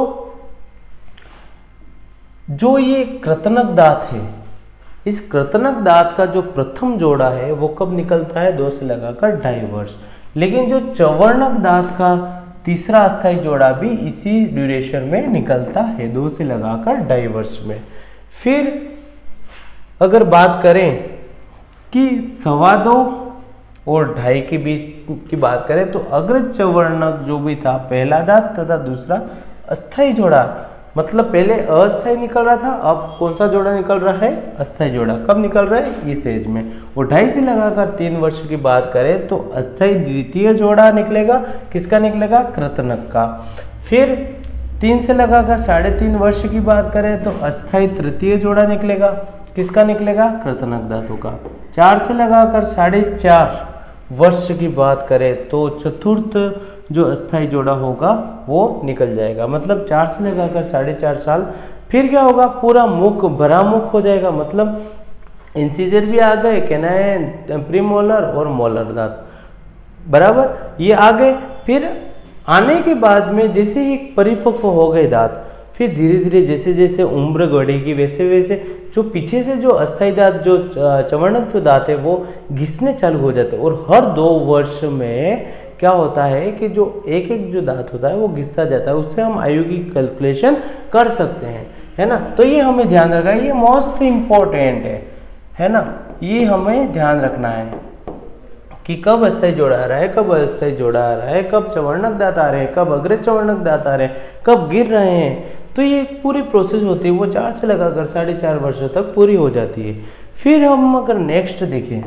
जो ये कृतनक दांत है, इस कृतनक दांत का जो प्रथम जोड़ा है वो कब निकलता है, 2 से लगाकर 2.5 वर्ष। लेकिन जो चवर्णक दांत का तीसरा अस्थायी जोड़ा भी इसी ड्यूरेशन में निकलता है, 2 से लगाकर 2.5 वर्ष में। फिर अगर बात करें कि 2.25 और 2.5 के बीच की बात करें तो अग्रचवर्णक जो भी था, पहला दांत तथा दूसरा अस्थायी जोड़ा, मतलब पहले अस्थायी निकल रहा था, अब कौन सा जोड़ा निकल रहा है, अस्थायी जोड़ा। कब निकल रहा है, इस एज में। और 2.5 से लगाकर 3 वर्ष की बात करें तो अस्थायी द्वितीय जोड़ा निकलेगा, किसका निकलेगा, कृतनक का। फिर 3 से लगाकर 3.5 वर्ष की बात करें तो अस्थायी तृतीय जोड़ा निकलेगा, किसका निकलेगा, कृतनक दांतों का। 4 से लगाकर 4.5 वर्ष की बात करें तो चतुर्थ जो अस्थायी जोड़ा होगा वो निकल जाएगा, मतलब 4 से लगाकर 4.5 साल। फिर क्या होगा, पूरा मुख भरा मुख हो जाएगा, मतलब इंसिजर भी आ गए, कैनाइन, प्रीमोलर और मोलर दांत बराबर ये आ गए। फिर आने के बाद में जैसे ही परिपक्व हो गए दांत, फिर धीरे धीरे जैसे जैसे उम्र बढ़ेगी वैसे वैसे जो पीछे से जो अस्थायी दांत, जो चवर्णक जो दांत है वो घिसने चालू हो जाते हैं। और हर 2 वर्ष में क्या होता है कि जो एक एक जो दांत होता है वो घिसता जाता है, उससे हम आयु की कैलकुलेशन कर सकते हैं, है ना। तो ये हमें ध्यान रखना है, ये मोस्ट इम्पोर्टेंट है ना, ये हमें ध्यान रखना है कि कब अस्थायी जोड़ा आ रहा है, कब अस्थायी जोड़ा आ रहा है, कब चवर्णक दांत आ रहे हैं, कब अग्रचवर्णक दांत आ रहे हैं, कब गिर रहे हैं। तो ये पूरी प्रोसेस होती है, वो 4 से लगाकर 4.5 वर्षों तक पूरी हो जाती है। फिर हम अगर नेक्स्ट देखें,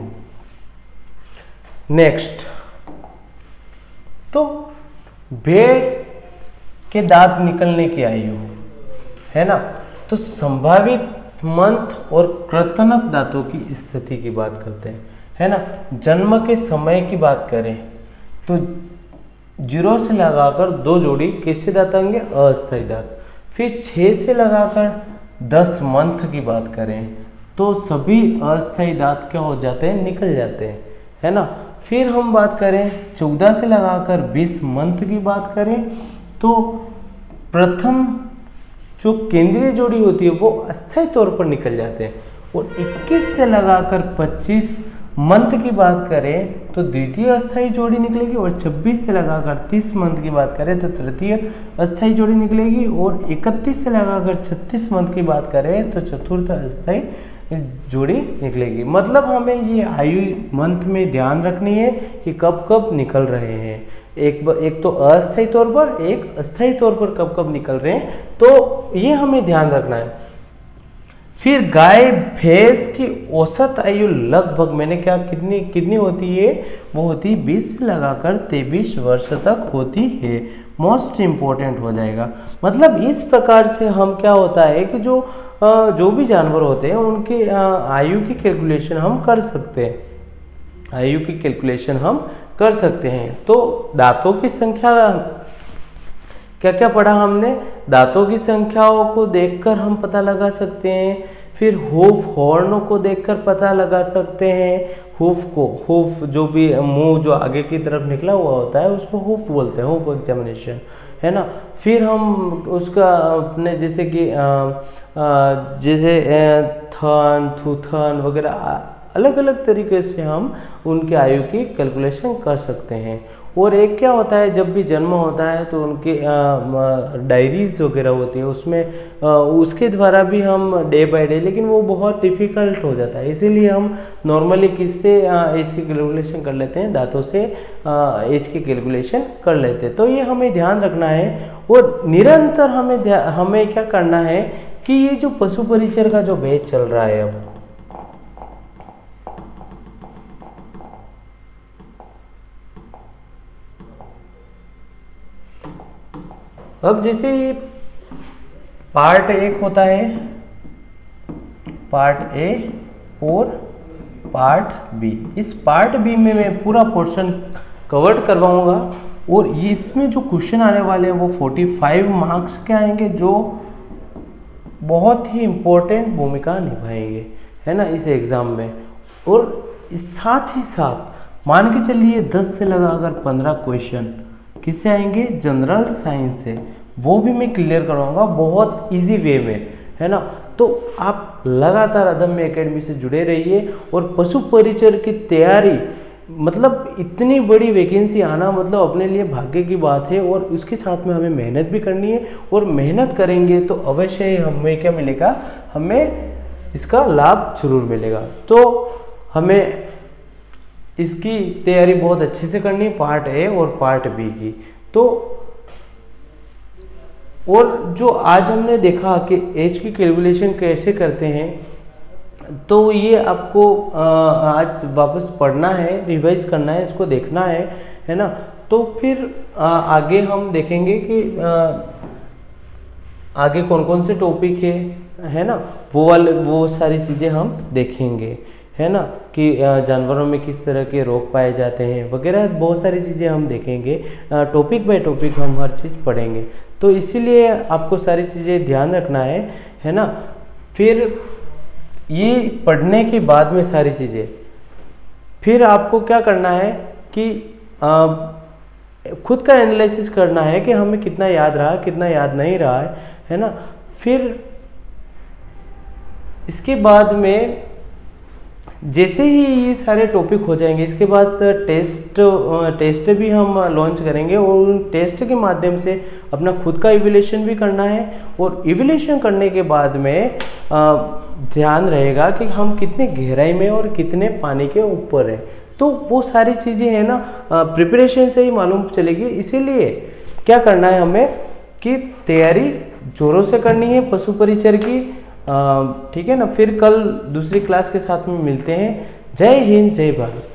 नेक्स्ट तो भेड़ के दांत निकलने की आयु है ना, तो संभावित मंथ और कृतनक दांतों की स्थिति की बात करते हैं, है ना। जन्म के समय की बात करें तो 0 से लगाकर 2 जोड़ी कैसे दांत आएंगे, अस्थायी दांत। फिर 6 से लगाकर 10 मंथ की बात करें तो सभी अस्थायी दांत क्या हो जाते हैं, निकल जाते हैं, है ना। फिर हम बात करें 14 से लगाकर 20 मंथ की बात करें तो प्रथम जो केंद्रीय जोड़ी होती है वो अस्थायी तौर पर निकल जाते हैं। और 21 से लगाकर 25 मंथ की बात करें तो द्वितीय अस्थायी जोड़ी निकलेगी, और 26 से लगाकर 30 मंथ की बात करें तो तृतीय अस्थायी जोड़ी निकलेगी, और 31 से लगाकर 36 मंथ की बात करें तो चतुर्थ अस्थायी जोड़ी निकलेगी। मतलब हमें ये आयु मंथ में ध्यान रखनी है कि कब कब निकल रहे हैं, एक तो अस्थायी तौर पर, एक अस्थायी तौर पर कब कब निकल रहे हैं, तो ये हमें ध्यान रखना है। फिर गाय भैंस की औसत आयु लगभग मैंने क्या कितनी होती है, वो होती है 20 से लगाकर 23 वर्ष तक होती है। मोस्ट इम्पोर्टेंट हो जाएगा। मतलब इस प्रकार से हम क्या होता है कि जो भी जानवर होते हैं उनकी आयु की कैलकुलेशन हम कर सकते हैं, आयु की कैलकुलेशन हम कर सकते हैं। तो दांतों की संख्या क्या क्या पढ़ा हमने, दांतों की संख्याओं को देखकर हम पता लगा सकते हैं। फिर हूफ हॉर्न को देखकर पता लगा सकते हैं। हूफ जो भी मुंह जो आगे की तरफ निकला हुआ होता है उसको हूफ बोलते हैं, हूफ एग्जामिनेशन, है ना। फिर हम उसका अपने जैसे कि थन, थूथन वगैरह अलग अलग तरीके से हम उनके आयु की कैलकुलेशन कर सकते हैं। और एक क्या होता है, जब भी जन्म होता है तो उनके डायरीज वगैरह होती है, उसमें उसके द्वारा भी हम डे बाय डे, लेकिन वो बहुत डिफ़िकल्ट हो जाता है, इसीलिए हम नॉर्मली किससे एज की कैलकुलेशन कर लेते हैं, दांतों से एज की कैलकुलेशन कर लेते हैं। तो ये हमें ध्यान रखना है और निरंतर हमें क्या करना है कि ये जो पशु परिचर का जो बैच चल रहा है अब जैसे ये पार्ट 1 होता है, पार्ट ए और पार्ट बी। इस पार्ट बी में मैं पूरा पोर्शन कवर करवाऊंगा और इसमें जो क्वेश्चन आने वाले हैं वो 45 मार्क्स के आएंगे, जो बहुत ही इम्पोर्टेंट भूमिका निभाएंगे, है ना, इस एग्ज़ाम में। और साथ ही साथ मान के चलिए 10 से लगा अगर 15 क्वेश्चन किससे आएंगे, जनरल साइंस से, वो भी मैं क्लियर करवाऊंगा बहुत इजी वे में, है ना। तो आप लगातार अदम्य एकेडमी से जुड़े रहिए और पशु परिचर की तैयारी, मतलब इतनी बड़ी वैकेंसी आना मतलब अपने लिए भाग्य की बात है, और उसके साथ में हमें मेहनत भी करनी है, और मेहनत करेंगे तो अवश्य ही हमें क्या मिलेगा, हमें इसका लाभ जरूर मिलेगा। तो हमें इसकी तैयारी बहुत अच्छे से करनी है, पार्ट ए और पार्ट बी की। तो और जो आज हमने देखा कि एज की कैलकुलेशन कैसे करते हैं, तो ये आपको आज वापस पढ़ना है, रिवाइज करना है, इसको देखना है ना। तो फिर आगे हम देखेंगे कि आगे कौन कौन से टॉपिक है ना, वो सारी चीज़ें हम देखेंगे, है ना, कि जानवरों में किस तरह के रोग पाए जाते हैं वगैरह, बहुत सारी चीज़ें हम देखेंगे, टॉपिक बाय टॉपिक हम हर चीज़ पढ़ेंगे। तो इसीलिए आपको सारी चीज़ें ध्यान रखना है ना। फिर ये पढ़ने के बाद में सारी चीज़ें, फिर आपको क्या करना है कि खुद का एनालिसिस करना है कि हमें कितना याद रहा, कितना याद नहीं रहा है ना। फिर इसके बाद में जैसे ही ये सारे टॉपिक हो जाएंगे, इसके बाद टेस्ट भी हम लॉन्च करेंगे, और उन टेस्ट के माध्यम से अपना खुद का इवैल्यूएशन भी करना है, और इवैल्यूएशन करने के बाद में ध्यान रहेगा कि हम कितने गहराई में और कितने पानी के ऊपर हैं। तो वो सारी चीज़ें है ना प्रिपरेशन से ही मालूम चलेगी। इसीलिए क्या करना है हमें कि तैयारी जोरों से करनी है पशु परिचर की, ठीक है ना। फिर कल दूसरी क्लास के साथ में मिलते हैं। जय हिंद, जय भारत।